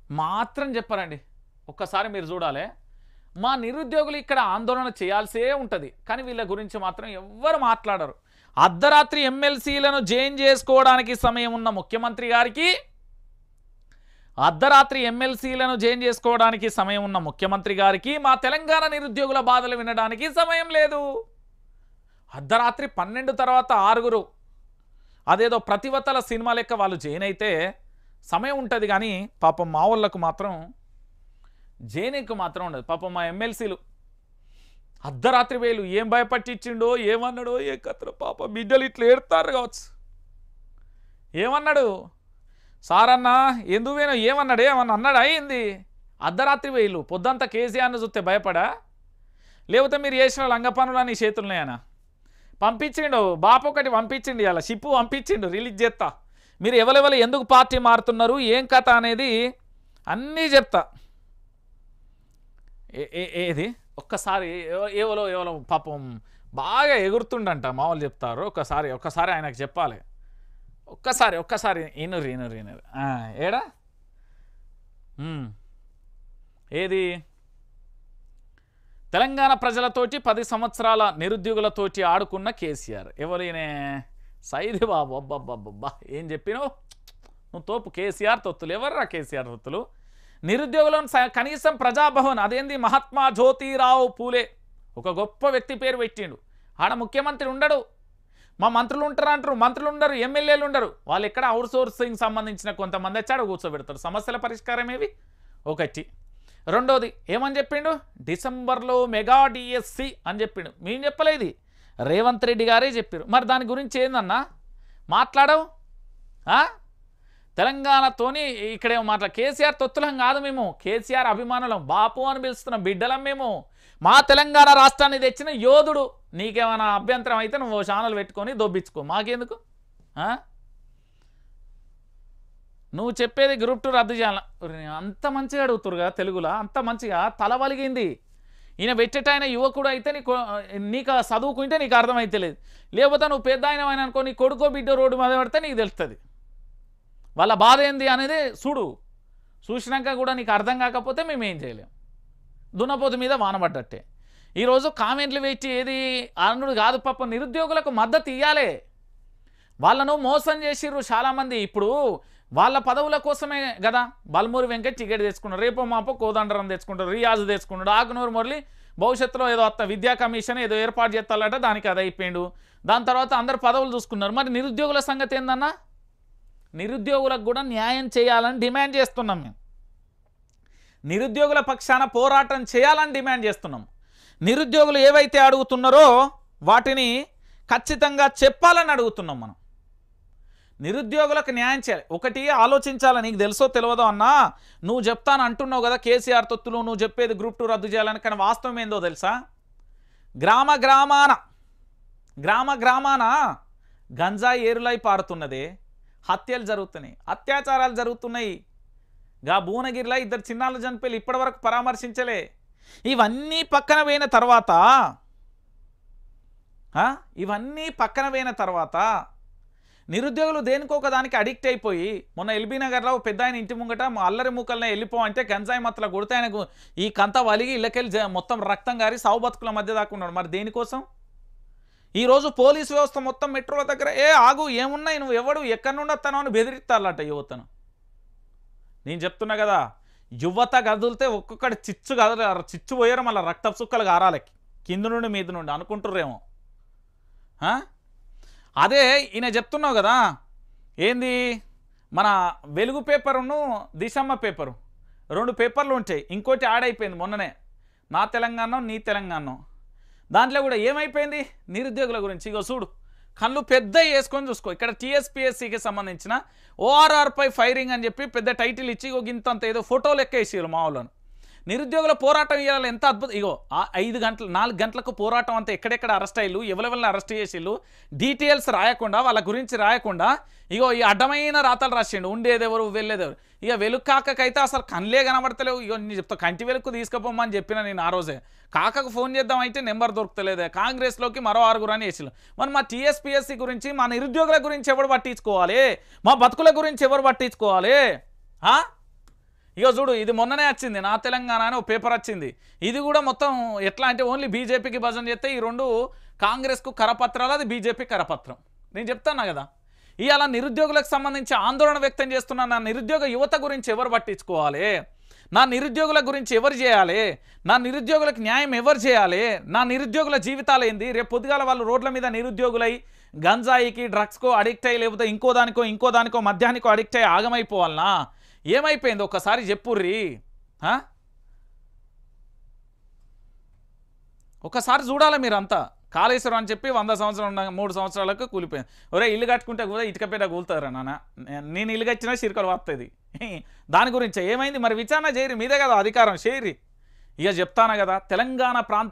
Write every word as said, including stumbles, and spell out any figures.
మాత్రం చెప్పారండి. ఒక్కసారి మీరు చూడాలి. మా నిరుద్యోగులు ఇక్కడ ఆందోళన చేయాల్సే ఉంటుంది, కానీ వీళ్ళ గురించి మాత్రం ఎవ్వరు మాట్లాడరు. అర్ధరాత్రి ఎమ్మెల్సీలను జైన్ చేసుకోవడానికి సమయం ఉన్న ముఖ్యమంత్రి గారికి అర్ధరాత్రి ఎమ్మెల్సీలను జైన్ చేసుకోవడానికి సమయం ఉన్న ముఖ్యమంత్రి గారికి మా తెలంగాణ నిరుద్యోగుల బాధలు వినడానికి సమయం లేదు. అర్ధరాత్రి పన్నెండు తర్వాత ఆరుగురు అదేదో ప్రతివతల సినిమా లెక్క వాళ్ళు జైన్ అయితే సమయం ఉంటుంది, కానీ పాపం మా వాళ్ళకు మాత్రం జైన్కి మాత్రం ఉండదు. పాపం మా ఎమ్మెల్సీలు అర్ధరాత్రి వేలు ఏం భయపట్టించిండో ఏమన్నాడో ఏ కత్ర పాప బిడ్డలు ఇట్లా ఏడుతారు కావచ్చు. ఏమన్నాడు సార్ అన్న ఎందుకు వేను ఏమన్నాడు ఏమన్నా అన్నాడా ఏంది? అర్ధరాత్రి వేలు పొద్దంతా కేసీఆర్ని చూస్తే భయపడా, లేకపోతే మీరు చేసిన లంగ పనులు నీ చేతులున్నాయనా? పంపించిండు బాపు ఒకటి పంపించిండు, ఇలా షిప్పు పంపించిండు రిలీజ్ చేస్తా. మీరు ఎవరెవరు ఎందుకు పార్టీ మారుతున్నారు ఏం కథ అనేది అన్నీ చెప్తా. ఏది ఒక్కసారి ఎవరో ఎవరో పాపం బాగా ఎగురుతుండంట మా వాళ్ళు చెప్తారు. ఒక్కసారి ఒక్కసారి ఆయనకు చెప్పాలి. ఒక్కసారి ఒక్కసారి ఇనురు ఇనురు ఇనురు ఏడా ఏది తెలంగాణ ప్రజలతోటి పది సంవత్సరాల నిరుద్యోగులతోటి ఆడుకున్న కేసీఆర్ ఎవరైనా సైది బాబు అబ్బబ్బబ్బబ్బా ఏం చెప్పినావు నువ్వు తోపు. కేసీఆర్ తొత్తులు ఎవర్రా కేసీఆర్ తొత్తులు? నిరుద్యోగులను కనీసం ప్రజాభవన్ అదేంది మహాత్మా జ్యోతిరావు పూలే ఒక గొప్ప వ్యక్తి పేరు పెట్టిండు. ఆడ ముఖ్యమంత్రి ఉండడు, మా మంత్రులు ఉంటారు అంటారు, మంత్రులు ఉండరు, ఎమ్మెల్యేలు ఉండరు. వాళ్ళు ఎక్కడ అవుట్ సోర్సింగ్ సంబంధించిన కొంతమంది వచ్చాడు కూర్చోబెడతారు. సమస్యల పరిష్కారం ఏవి ఒకటి. రెండోది ఏమని చెప్పిండు? డిసెంబర్లో మెగా డిఎస్సి అని చెప్పిండు. మేము చెప్పలేదు, రేవంత్ రెడ్డి గారే చెప్పారు. మరి దాని గురించి ఏందన్నా మాట్లాడవు? తెలంగాణతోని ఇక్కడేమో మాట్లా కేసీఆర్ తొత్తులం కాదు, మేము కేసీఆర్ అభిమానులం, బాపు అని పిలుస్తున్నాం, బిడ్డలం మేము. మా తెలంగాణ రాష్ట్రాన్ని తెచ్చిన యోధుడు. నీకేమైనా అభ్యంతరం అయితే నువ్వు ఛానల్ పెట్టుకొని దొబ్బించుకో, మాకెందుకు? నువ్వు చెప్పేది గ్రూప్ టూ రద్దు చేయాల. అంత మంచిగా అడుగుతురుగా తెలుగులో, అంత మంచిగా తల వలిగింది. ఈయన పెట్టేటైన యువకుడు అయితే నీకు నీకు చదువుకుంటే నీకు అర్థమైతే లేదు, లేకపోతే నువ్వు పెద్ద ఆయన అనుకో నీ కొడుకో బిడ్డ రోడ్డు మీద పడితే నీకు తెలుస్తుంది వాళ్ళ బాధ ఏంది అనేది. చూడు, చూసినాక కూడా నీకు అర్థం కాకపోతే మేము ఏం చేయలేం. దున్నపోతు మీద వానబడ్డట్టే. ఈరోజు కామెంట్లు పెట్టి ఏది అనుడు కాదు, పాప నిరుద్యోగులకు మద్దతు ఇవ్వాలి. వాళ్ళను మోసం చేసిర్రు చాలామంది. ఇప్పుడు వాళ్ళ పదవుల కోసమే కదా బల్మూరి వెంకట్ టికెట్ తెచ్చుకున్నారు, రేపో మాపో కోదండరం తెచ్చుకుంటారు, రియాజ్ తెచ్చుకున్నాడు, ఆకునూరు మురళి భవిష్యత్తులో ఏదో అత్త విద్యా కమిషన్ ఏదో ఏర్పాటు చేస్తాలట, దానికి అది అయిపోయిండు. దాని తర్వాత అందరు పదవులు చూసుకున్నారు. మరి నిరుద్యోగుల సంగతి ఏందన్నా? నిరుద్యోగులకు కూడా న్యాయం చేయాలని డిమాండ్ చేస్తున్నాం. మేము నిరుద్యోగుల పక్షాన పోరాటం చేయాలని డిమాండ్ చేస్తున్నాం. నిరుద్యోగులు ఏవైతే అడుగుతున్నారో వాటిని ఖచ్చితంగా చెప్పాలని అడుగుతున్నాం. మనం నిరుద్యోగులకు న్యాయం చేయాలి. ఒకటి ఆలోచించాలి, నీకు తెలుసో తెలియదో అన్నా, నువ్వు చెప్తాను అంటున్నావు కదా కేసీఆర్ తొత్తులు, నువ్వు చెప్పేది గ్రూప్ టూ రద్దు చేయాలని. కానీ వాస్తవం ఏందో తెలుసా? గ్రామ గ్రామాన గ్రామ గ్రామాన గంజాయి ఏరులై పారుతున్నదే, హత్యలు జరుగుతున్నాయి, అత్యాచారాలు జరుగుతున్నాయి. గా భువనగిరిలో ఇద్దరు చిన్నాళ్ళు చనిపోయి ఇప్పటి వరకు పరామర్శించలే. ఇవన్నీ పక్కన పోయిన తర్వాత ఇవన్నీ పక్కన పోయిన తర్వాత నిరుద్యోగులు దేనికొక దానికి అడిక్ట్ అయిపోయి, మొన్న ఎల్బీ నగర్లో పెద్ద ఆయన ఇంటి ముంగట అల్లరి మూకల్ని వెళ్ళిపో అంటే గంజాయి మత్తలో కొడితే ఆయనకు ఈ కంత వలిగి ఇళ్ళకెళ్ళి మొత్తం రక్తం గారి సావు బతుకుల మధ్య దాకా ఉన్నాడు. మరి దేనికోసం? ఈరోజు పోలీసు వ్యవస్థ మొత్తం మెట్రోల దగ్గర ఏ ఆగు ఏమున్నాయి, నువ్వు ఎవడు ఎక్కడి నుండి వస్తానో అని బెదిరిస్తారట యువతను. నేను చెప్తున్నా కదా, యువత కదిలితే ఒక్కొక్కటి చిచ్చు కదల చిచ్చు పోయారు, మళ్ళీ రక్త చుక్కలు గారాలి కింద నుండి మీద నుండి అనుకుంటుర్రేమో. అదే ఈయన చెప్తున్నావు కదా, ఏంది మన వెలుగు పేపరును దిశమ్మ పేపరు రెండు పేపర్లు ఉంటాయి. ఇంకోటి యాడ్ అయిపోయింది మొన్ననే, నా తెలంగాణ నీ తెలంగాణ. దాంట్లో కూడా ఏమైపోయింది నిరుద్యోగుల గురించి. ఇగో చూడు, కళ్ళు పెద్ద వేసుకొని చూసుకో. ఇక్కడ టీఎస్పీఎస్సీకి సంబంధించిన ఓఆర్ఆర్పై ఫైరింగ్ అని చెప్పి పెద్ద టైటిల్ ఇచ్చి ఇగో ఇంతంత ఏదో ఫోటో లెక్క వేసారు మా వాళ్ళను. నిరుద్యోగుల పోరాటం ఇవ్వాలి ఎంత అద్భుతం. ఇగో ఐదు గంటలు నాలుగు గంటలకు పోరాటం అంతా ఎక్కడెక్కడ అరెస్ట్ అయ్యిళ్ళు, ఎవరెవరిని అరెస్ట్ చేసిళ్ళు, డీటెయిల్స్ రాయకుండా వాళ్ళ గురించి రాయకుండా ఇగో ఈ అడ్డమైన రాతలు రాసిండు. ఉండేదెవరు వెళ్ళేదెవరు. ఇక వెలుగు కాకకైతే అసలు కళ్ళే కనబడతలేవు. ఇగో నేను చెప్తా, కంటి వెలుగు తీసుకుపోమని చెప్పిన నేను ఆ రోజే. కాకకు ఫోన్ చేద్దాం అయితే నెంబర్ దొరుకుతలేదే. కాంగ్రెస్లోకి మరో ఆరుగురు అని వేసిళ్ళు. మరి మా టీఎస్పీఎస్సీ గురించి, మా నిరుద్యోగుల గురించి ఎవరు పట్టించుకోవాలి? మా బతుకుల గురించి ఎవరు పట్టించుకోవాలి? ఇక చూడు ఇది మొన్ననే వచ్చింది నా తెలంగాణ అని ఒక పేపర్ వచ్చింది. ఇది కూడా మొత్తం ఎట్లా అంటే ఓన్లీ బీజేపీకి భజన చేస్తే ఈ రెండు కాంగ్రెస్కు కరపత్రాలు, అది బీజేపీ కరపత్రం. నేను చెప్తాను కదా, ఇవాళ నిరుద్యోగులకు సంబంధించి ఆందోళన వ్యక్తం చేస్తున్న నా నిరుద్యోగ యువత గురించి ఎవరు పట్టించుకోవాలి? నా నిరుద్యోగుల గురించి ఎవరు చేయాలి? నా నిరుద్యోగులకు న్యాయం ఎవరు చేయాలి? నా నిరుద్యోగుల జీవితాలు ఏంది? రేపు పొద్దుగాల వాళ్ళు రోడ్ల మీద నిరుద్యోగులై గంజాయికి డ్రగ్స్కో అడిక్ట్ అయ్యి, లేకపోతే ఇంకో దానికో ఇంకో దానికో మద్యానికో అడిక్ట్ అయ్యి ఆగమైపోవాలనా? ఏమైపోయింది ఒక్కసారి చెప్పుర్రి. ఒకసారి చూడాలి మీరంతా. కాళేశ్వరం అని చెప్పి వంద సంవత్సరాలు మూడు సంవత్సరాలకు కూలిపోయింది. ఒరే ఇల్లు కట్టుకుంటే కూడా ఇటుకపేట కూలుతారా నాన్న? నేను ఇల్లు కట్టినా చిరుకలు వస్తుంది. దాని గురించి ఏమైంది మరి? విచారణ చేయరు, మీదే కదా అధికారం, చేయరి. ఇక చెప్తాను కదా, తెలంగాణ ప్రాంత